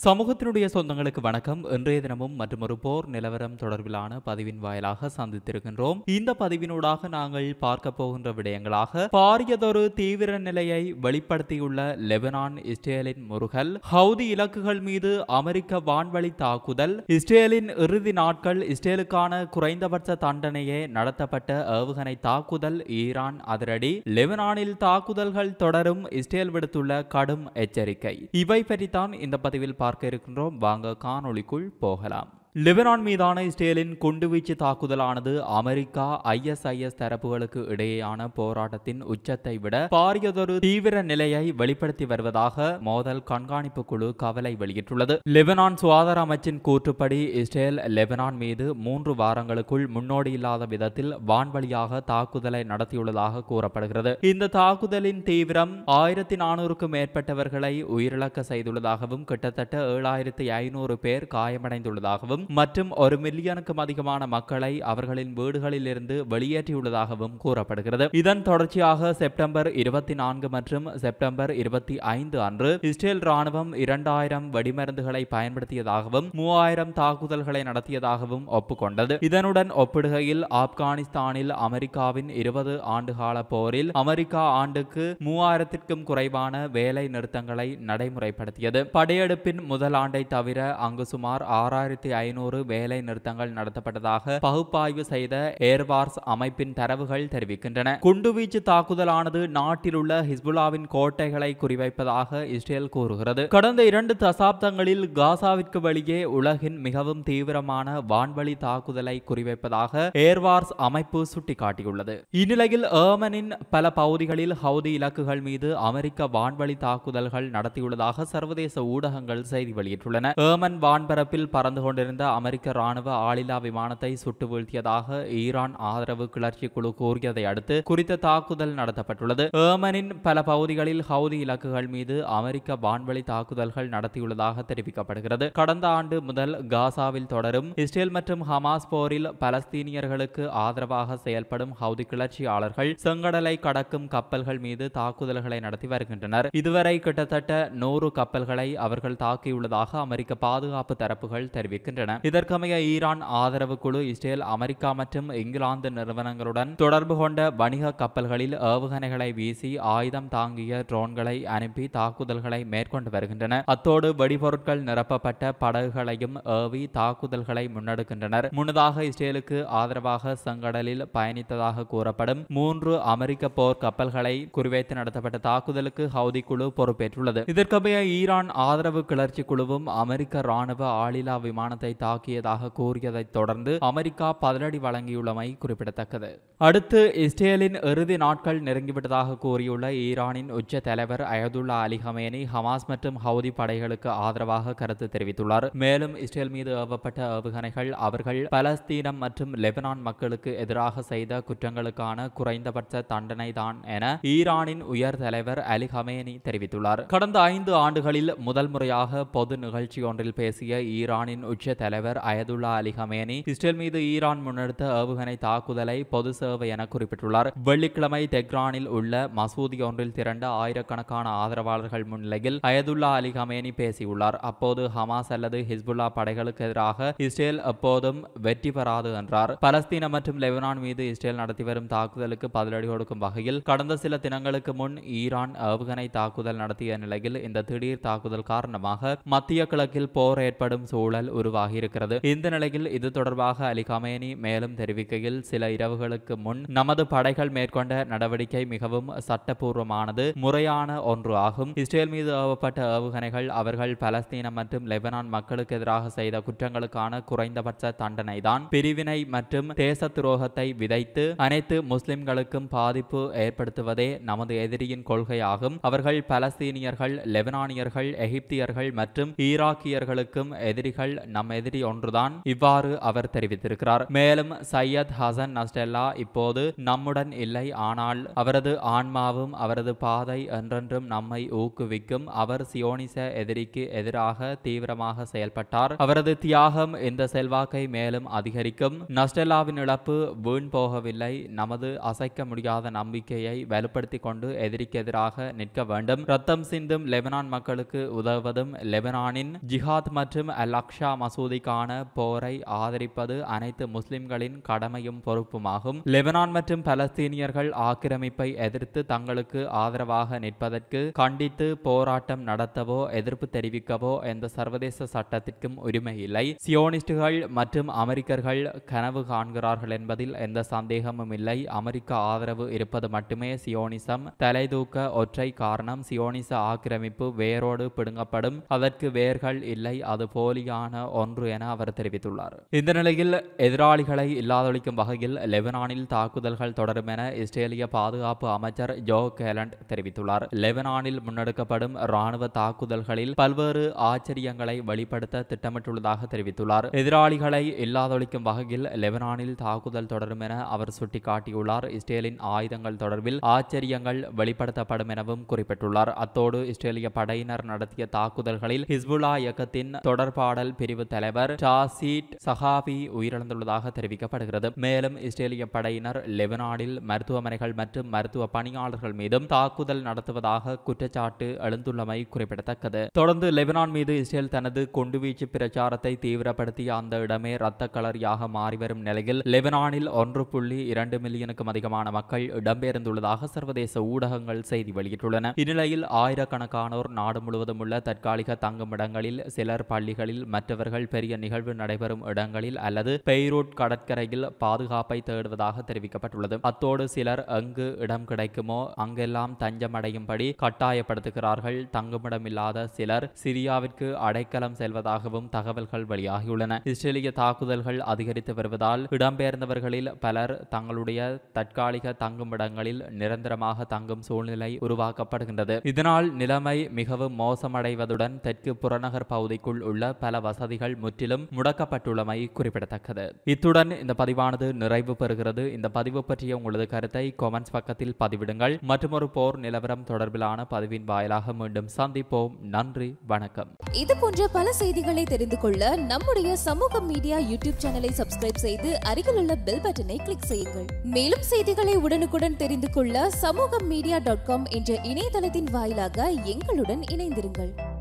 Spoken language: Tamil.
சமூகத்தினுடைய சொந்தங்களுக்கு வணக்கம். இன்றைய தினமும் மற்றொரு போர் நிலவரம் தொடர்பிலான பதிவின் வாயிலாக சந்தித்திருக்கின்றோம். இந்த பதிவினூடாக நாங்கள் பார்க்க போகின்ற விடயங்களாக பாரியதொரு தீவிர நிலையை வெளிப்படுத்தியுள்ள லெபனான் இஸ்ரேலின் முறுகல், ஹவுதி இலக்குகள் மீது அமெரிக்க வான்வழி தாக்குதல், இஸ்ரேலின் இறுதி நாட்கள், இஸ்ரேலுக்கான குறைந்தபட்ச தண்டனையே நடத்தப்பட்ட ஏவுகணை தாக்குதல், ஈரான் அதிரடி, லெபனானில் தாக்குதல்கள் தொடரும், இஸ்ரேல் விடுத்துள்ள கடும் எச்சரிக்கை. இவை பற்றித்தான் இந்த பதிவில் பார்க்க இருக்கின்றோம். வாங்க காணொளிக்குள் போகலாம். லெபனான் மீதான இஸ்ரேலின் குண்டுவீச்சு தாக்குதலானது அமெரிக்கா ISIS தரப்புகளுக்கு இடையேயான போராட்டத்தின் உச்சத்தை விட பாரியதொரு தீவிர நிலையை வெளிப்படுத்தி வருவதாக மோதல் கண்காணிப்பு குழு கவலை வெளியிட்டுள்ளது. லெபனான் சுகாதார அமைச்சின் கூற்றுப்படி இஸ்ரேல் லெபனான் மீது 3 வாரங்களுக்குள் முன்னோடி இல்லாத விதத்தில் வான்வழியாக தாக்குதலை நடத்தியுள்ளதாக கூறப்படுகிறது. இந்த தாக்குதலின் தீவிரம் 1400க்கும் மேற்பட்டவர்களை உயிரிழக்க செய்துள்ளதாகவும் கிட்டத்தட்ட 7500 பேர் காயமடைந்துள்ளதாகவும் மற்றும் 1 மில்லியனுக்கும் அதிகமான மக்களை அவர்களின் வீடுகளில் இருந்து வெளியேற்றியுள்ளதாகவும் கூறப்படுகிறது. இதன் தொடர்ச்சியாக செப்டம்பர் 24 மற்றும் செப்டம்பர் 25 அன்று இஸ்ரேல் ராணுவம் 2000 வெடிமருந்துகளை பயன்படுத்தியதாகவும் 3000 தாக்குதல்களை நடத்தியதாகவும் ஒப்புக்கொண்டது. இதனுடன் ஒப்பிடுகையில் ஆப்கானிஸ்தானில் அமெரிக்காவின் 20 ஆண்டுகால போரில் அமெரிக்கா ஆண்டுக்கு 3000க்கும் குறைவான வேலை நிறுத்தங்களை நடைமுறைப்படுத்தியது. படையெடுப்பின் முதல் ஆண்டை தவிர அங்கு சுமார் 6500 வேலை நிறுத்தங்கள் நடத்தப்பட்டதாக பகுப்பாய்வு செய்த ஏர்வார்ஸ் அமைப்பின் தரவுகள் தெரிவிக்கின்றன. குண்டுவீச்சு தாக்குதலானது நாட்டில் உள்ள ஹிஸ்புல்லாவின் கோட்டைகளை குறிவைப்பதாக இஸ்ரேல் கூறுகிறது. கடந்த 2 தசாப்தங்களில் காசாவிற்கு வெளியே உலகின் மிகவும் தீவிரமான வான்வழி தாக்குதலை குறிவைப்பதாக ஏர்வார்ஸ் அமைப்பு சுட்டிக்காட்டியுள்ளது. இந்நிலையில் ஏமனின் பல பகுதிகளில் ஹவுதி இலக்குகள் மீது அமெரிக்க வான்வழி தாக்குதல்கள் நடத்தியுள்ளதாக சர்வதேச ஊடகங்கள் செய்தி வெளியிட்டுள்ளன. ஏமன் வான்பரப்பில் பறந்து கொண்டிருந்த அமெரிக்க ராணுவ ஆளில்லா விமானத்தை சுட்டு வீழ்த்தியதாக ஈரான் ஆதரவு கிளர்ச்சி குழு கூறியதை அடுத்து குறித்த தாக்குதல் நடத்தப்பட்டுள்ளது. ஏமனின் பல பகுதிகளில் ஹவுதி இலக்குகள் மீது அமெரிக்க வான்வழி தாக்குதல்கள் நடத்தியுள்ளதாக தெரிவிக்கப்படுகிறது. கடந்த ஆண்டு முதல் காசாவில் தொடரும் இஸ்ரேல் மற்றும் ஹமாஸ் போரில் பலஸ்தீனியர்களுக்கு ஆதரவாக செயல்படும் ஹவுதி கிளர்ச்சியாளர்கள் செங்கடலை கடக்கும் கப்பல்கள் மீது தாக்குதல்களை நடத்தி வருகின்றனர். இதுவரை கிட்டத்தட்ட 100 கப்பல்களை அவர்கள் தாக்கியுள்ளதாக அமெரிக்க பாதுகாப்பு தரப்புகள் தெரிவிக்கின்றன. இதற்கமைய ஈரான் ஆதரவு குழு இஸ்ரேல், அமெரிக்கா மற்றும் இங்கிலாந்து நிறுவனங்களுடன் தொடர்பு கொண்ட வணிக கப்பல்களில் ஏவுகணைகளை வீசி ஆயுதம் தாங்கிய ட்ரோன்களை அனுப்பி தாக்குதல்களை மேற்கொண்டு வருகின்றன. அத்தோடு வெடிபொருட்கள் நிரப்பப்பட்ட படகுகளையும் ஏவி தாக்குதல்களை முன்னெடுக்கின்றனர். முன்னதாக இஸ்ரேலுக்கு ஆதரவாக செங்கடலில் பயணித்ததாக கூறப்படும் 3 அமெரிக்க போர் கப்பல்களை குறிவைத்து நடத்தப்பட்ட தாக்குதலுக்கு ஹவுதி குழு பொறுப்பேற்றுள்ளது. இதற்கமைய ஈரான் ஆதரவு கிளர்ச்சி குழுவும் அமெரிக்க ராணுவ ஆளில்லா விமானத்தை தாக்கியதாக கூறியதைத் தொடர்ந்து அமெரிக்கா பதிலடி வழங்கியுள்ளமை குறிப்பிடத்தக்கது. அடுத்து இஸ்ரேலின் இறுதி நாட்கள் நெருங்கிவிட்டதாக கூறியுள்ள ஈரானின் உச்ச தலைவர் அயதுல்லா அலி ஹமேனி ஹமாஸ் மற்றும் ஹவுதி படைகளுக்கு ஆதரவாக கருத்து தெரிவித்துள்ளார். மேலும் இஸ்ரேல் மீது ஏவப்பட்ட ஏவுகணைகள் அவர்கள் பலஸ்தீனம் மற்றும் லெபனான் மக்களுக்கு எதிராக செய்த குற்றங்களுக்கான குறைந்தபட்ச தண்டனை தான் என ஈரானின் உயர் தலைவர் அலி ஹமேனி தெரிவித்துள்ளார். கடந்த 5 ஆண்டுகளில் முதல் முறையாக பொது நிகழ்ச்சி ஒன்றில் பேசிய ஈரானின் உச்ச தலைவர் அயதுல்லா அலி ஹமேனி இஸ்ரேல் மீது ஈரான் முன்னெடுத்த ஏவுகணை தாக்குதலை பொது சேவை என குறிப்பிட்டுள்ளார். வெள்ளிக்கிழமை தெஹ்ரானில் உள்ள மசூதி ஒன்றில் திரண்ட ஆயிரக்கணக்கான ஆதரவாளர்கள் முன்னிலையில் அயதுல்லா அலி ஹமேனி பேசியுள்ளார். அப்போது ஹமாஸ் அல்லது ஹிஸ்புல்லா படைகளுக்கு எதிராக இஸ்ரேல் எப்போதும் வெற்றி பெறாது என்றார். பலஸ்தீன மற்றும் லெபனான் மீது இஸ்ரேல் நடத்தி வரும் தாக்குதலுக்கு பதிலடி கொடுக்கும் வகையில் கடந்த சில தினங்களுக்கு முன் ஈரான் ஏவுகணை தாக்குதல் நடத்திய நிலையில் இந்த திடீர் தாக்குதல் காரணமாக மத்திய கிழக்கில் போர் ஏற்படும் சூழல் உருவாகி இருக்கிறது. இந்த நிலையில் இது தொடர்பாக அலி ஹமேனி மேலும் தெரிவிக்கையில், சில இரவுகளுக்கு முன் நமது படைகள் மேற்கொண்ட நடவடிக்கை மிகவும் சட்டபூர்வமானது, முறையான ஒன்று ஆகும். இஸ்ரேல் மீது ஏவப்பட்ட ஏவுகணைகள் அவர்கள் பலஸ்தீனம் மற்றும் லெபனான் மக்களுக்கு எதிராக செய்த குற்றங்களுக்கான குறைந்தபட்ச தண்டனை தான். பிரிவினை மற்றும் தேச துரோகத்தை விதைத்து அனைத்து முஸ்லிம்களுக்கும் பாதிப்பு ஏற்படுத்துவதே நமது எதிரியின் கொள்கையாகும். அவர்கள் பலஸ்தீனியர்கள், லெபனானியர்கள், எகிப்தியர்கள் மற்றும் ஈராக்கியர்களுக்கும் எதிரிகள். நம் எதிரி ஒன்றுதான், இவ்வாறு அவர் தெரிவித்திருக்கிறார். மேலும் சையத் ஹசன் நஸ்ரல்லா இப்போது நம்முடன் இல்லை, ஆனால் அவரது ஆன்மாவும் அவரது பாதை என்றென்றும் நம்மை ஊக்குவிக்கும். அவர் சியோனிச எதிரிக்கு எதிராக தீவிரமாக செயல்பட்டார். அவரது தியாகம் இந்த செல்வாக்கை மேலும் அதிகரிக்கும். நஸ்ரல்லாவின் இழப்பு வீண் போகவில்லை. நமது அசைக்க முடியாத நம்பிக்கையை வலுப்படுத்திக் கொண்டு எதிரிக்கு எதிராக நிற்க வேண்டும். ரத்தம் சிந்தும் லெபனான் மக்களுக்கு உதவுவதும் லெபனானின் ஜிஹாத் மற்றும் அல் அக்ஷா மசூதிக்கான போரை ஆதரிப்பது அனைத்து முஸ்லிம்களின் கடமையும் பொறுப்புமாகும். லெபனான் மற்றும் பலஸ்தீனியர்கள் ஆக்கிரமிப்பை எதிர்த்து தங்களுக்கு ஆதரவாக நிற்பதற்கு கண்டித்து போராட்டம் நடத்தவோ எதிர்ப்பு தெரிவிக்கவோ எந்த சர்வதேச சட்டத்திற்கும் உரிமை இல்லை. சியோனிஸ்டுகள் மற்றும் அமெரிக்கர்கள் கனவு காண்கிறார்கள் என்பதில் எந்த சந்தேகமும் இல்லை. அமெரிக்க ஆதரவு இருப்பது மட்டுமே சியோனிசம் தலைதூக்க ஒற்றை காரணம். சியோனிச ஆக்கிரமிப்பு வேரோடு பிடுங்கப்படும். அதற்கு வேர்கள் இல்லை, அது போலியான ஒன்று என அவர் தெரிவித்துள்ளார். இந்த நிலையில் எதிராளிகளை இல்லாதொழிக்கும் வகையில் லெபனானில் தாக்குதல்கள் தொடரும் என இஸ்ரேலிய பாதுகாப்பு அமைச்சர் ஜோ கேலண்ட் தெரிவித்துள்ளார். லெபனானில் முன்னெடுக்கப்படும் ராணுவ தாக்குதல்களில் பல்வேறு ஆச்சரியங்களை வெளிப்படுத்த திட்டமிட்டுள்ளதாக தெரிவித்துள்ளார். எதிராளிகளை இல்லாதொழிக்கும் வகையில் லெபனானில் தாக்குதல் தொடரும் என அவர் சுட்டிக்காட்டியுள்ளார். இஸ்ரேலின் ஆயுதங்கள் தொடர்பில் ஆச்சரியங்கள் வெளிப்படுத்தப்படும் எனவும் குறிப்பிட்டுள்ளார். அத்தோடு இஸ்ரேலிய படையினர் நடத்திய தாக்குதல்களில் ஹிஸ்புல்லா இயக்கத்தின் தொடர்பாடல் பிரிவு தலைவர் டாசீட் சஹாபி உயிரிழந்துள்ளதாக தெரிவிக்கப்படுகிறது. மேலும் இஸ்ரேலிய படையினர் லெபனானில் மருத்துவமனைகள் மற்றும் மருத்துவ பணியாளர்கள் மீதும் தாக்குதல் நடத்துவதாக குற்றச்சாட்டு எழுந்துள்ளமை குறிப்பிடத்தக்கது. தொடர்ந்து லெபனான் மீது இஸ்ரேல் தனது குண்டுவீச்சு பிரச்சாரத்தை தீவிரப்படுத்திய அந்த இடமே இரத்த களரியாக மாறிவரும் நிலையில் லெபனானில் 1.2 மில்லியனுக்கும் அதிகமான மக்கள் இடம்பெயர்ந்துள்ளதாக சர்வதேச ஊடகங்கள் செய்தி வெளியிட்டுள்ளன. இந்நிலையில் ஆயிரக்கணக்கானோர் நாடு முழுவதும் உள்ள தற்காலிக தங்குமிடங்களில், சிலர் பள்ளிகளில், மற்றவர்கள் பெரிய நிகழ்வு நடைபெறும் இடங்களில் அல்லது பெய்ரூட் கடற்கரையில் பாதுகாப்பை தேடுவதாக தெரிவிக்கப்பட்டுள்ளது. அத்தோடு சிலர் எங்கு இடம் கிடைக்குமோ அங்கெல்லாம் தஞ்சமடையும்படி கட்டாயப்படுத்துகிறார்கள். தங்குமிடமில்லாத சிலர் சிரியாவிற்கு அடைக்கலம் செல்வதாகவும் தகவல்கள் வெளியாகியுள்ளன. இஸ்ரேலிய தாக்குதல்கள் அதிகரித்து வருவதால் இடம்பெயர்ந்தவர்களில் பலர் தங்களுடைய தற்காலிக தங்குமிடங்களில் நிரந்தரமாக தங்கும் சூழ்நிலை உருவாக்கப்படுகின்றது. இதனால் நிலைமை மிகவும் மோசமடைவதுடன் தெற்கு புறநகர் பகுதிக்குள் உள்ள பல வசதிகள் முற்றிலும் முடக்கப்பட்டுள்ளமை குறிப்பிடத்தக்கது. இத்துடன் இந்த பதிவானது நிறைவு பெறுகிறது. இந்த பதிவு பற்றிய உங்களது கருத்தை கமெண்ட்ஸ் பக்கத்தில் பதிவிடுங்கள். மற்றொரு போர் நிலவரம் தொடர்பிலான பதிவின் வாயிலாக மீண்டும் சந்திப்போம். நன்றி, வணக்கம். இது போன்ற பல செய்திகளை தெரிந்து கொள்ள நம்முடைய சமூக மீடியா யூடியூப் சேனலை சப்ஸ்கிரைப் செய்து அருகில் உள்ள பெல் பட்டனை கிளிக் செய்யுங்கள். மேலும் செய்திகளை உடனுக்குடன் தெரிந்து கொள்ள சமூகமீடியா.com என்ற இணையதளத்தின் வாயிலாக எங்களுடன் இணைந்திருங்கள்.